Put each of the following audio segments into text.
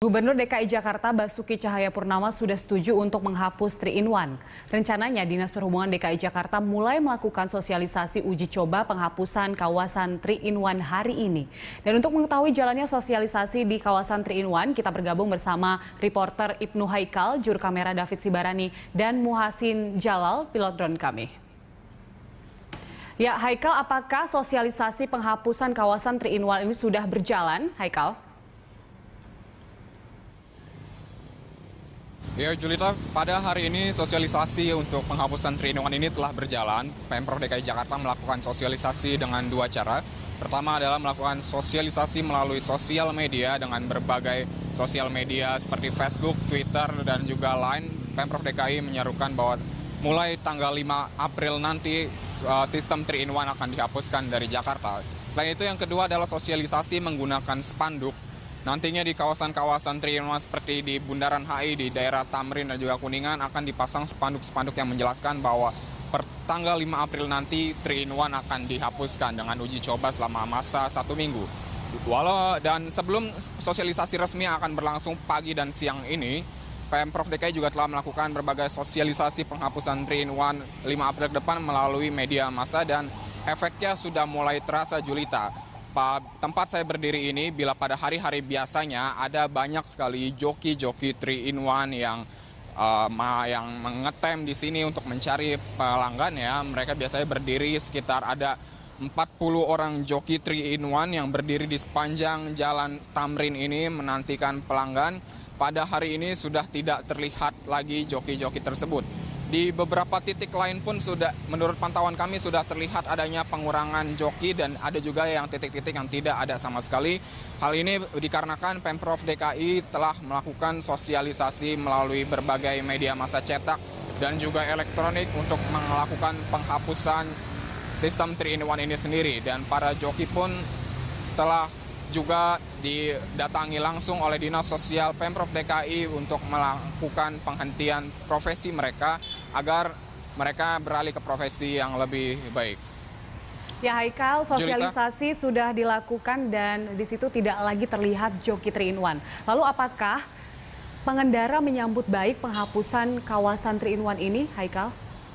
Gubernur DKI Jakarta Basuki Cahayapurnama sudah setuju untuk menghapus 3-in-1. Rencananya Dinas Perhubungan DKI Jakarta mulai melakukan sosialisasi uji coba penghapusan kawasan 3-in-1 hari ini. Dan untuk mengetahui jalannya sosialisasi di kawasan 3-in-1, kita bergabung bersama reporter Ibnu Haikal, juru kamera David Sibarani, dan Muhasin Jalal, pilot drone kami. Ya, Haikal, apakah sosialisasi penghapusan kawasan 3-in-1 ini sudah berjalan, Haikal? Ya, Julita, pada hari ini sosialisasi untuk penghapusan 3-in-1 ini telah berjalan. Pemprov DKI Jakarta melakukan sosialisasi dengan dua cara. Pertama adalah melakukan sosialisasi melalui sosial media dengan berbagai sosial media seperti Facebook, Twitter, dan juga Line. Pemprov DKI menyerukan bahwa mulai tanggal 5 April nanti sistem 3-in-1 akan dihapuskan dari Jakarta. Selain itu, yang kedua adalah sosialisasi menggunakan spanduk. Nantinya di kawasan-kawasan 3-in-1 seperti di Bundaran HI, di daerah Tamrin dan juga Kuningan akan dipasang spanduk-spanduk yang menjelaskan bahwa per tanggal 5 April nanti 3-in-1 akan dihapuskan dengan uji coba selama masa 1 minggu. Dan sebelum sosialisasi resmi akan berlangsung pagi dan siang ini, Pemprov DKI juga telah melakukan berbagai sosialisasi penghapusan 3-in-1 5 April depan melalui media massa dan efeknya sudah mulai terasa, Julita. Tempat saya berdiri ini, bila pada hari-hari biasanya ada banyak sekali joki-joki 3-in-1 yang mengetem di sini untuk mencari pelanggan ya. Mereka biasanya berdiri sekitar ada 40 orang joki 3-in-1 yang berdiri di sepanjang jalan Tamrin ini menantikan pelanggan. Pada hari ini sudah tidak terlihat lagi joki-joki tersebut. Di beberapa titik lain pun sudah, menurut pantauan kami, sudah terlihat adanya pengurangan joki dan ada juga yang titik-titik yang tidak ada sama sekali. Hal ini dikarenakan Pemprov DKI telah melakukan sosialisasi melalui berbagai media massa cetak dan juga elektronik untuk melakukan penghapusan sistem 3-in-1 ini sendiri. Dan para joki pun telah juga didatangi langsung oleh Dinas Sosial Pemprov DKI untuk melakukan penghentian profesi mereka agar mereka beralih ke profesi yang lebih baik. Ya, Haikal, sosialisasi sudah dilakukan dan di situ tidak lagi terlihat joki 3-in-1. Lalu apakah pengendara menyambut baik penghapusan kawasan 3-in-1 ini, Haikal?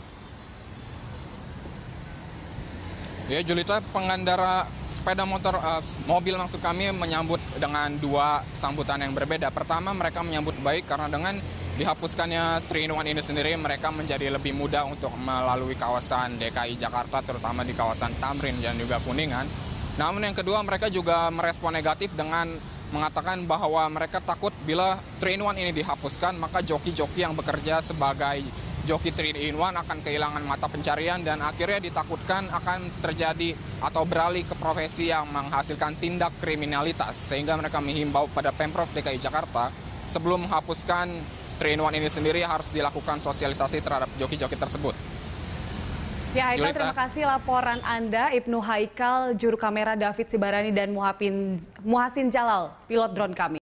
Ya, Julita, pengendara sepeda motor, mobil maksud kami menyambut dengan dua sambutan yang berbeda. Pertama, mereka menyambut baik karena dengan dihapuskannya 3-in-1 ini sendiri, mereka menjadi lebih mudah untuk melalui kawasan DKI Jakarta, terutama di kawasan Tamrin dan juga Kuningan. Namun yang kedua, mereka juga merespon negatif dengan mengatakan bahwa mereka takut bila 3-in-1 ini dihapuskan, maka joki-joki yang bekerja sebagai joki 3-in-1 akan kehilangan mata pencarian dan akhirnya ditakutkan akan terjadi atau beralih ke profesi yang menghasilkan tindak kriminalitas. Sehingga mereka menghimbau pada Pemprov DKI Jakarta sebelum menghapuskan 3-in-1 ini sendiri harus dilakukan sosialisasi terhadap joki-joki tersebut. Ya, Haikal, terima kasih laporan Anda, Ibnu Haikal, juru kamera David Sibarani, dan Muhasin Jalal, pilot drone kami.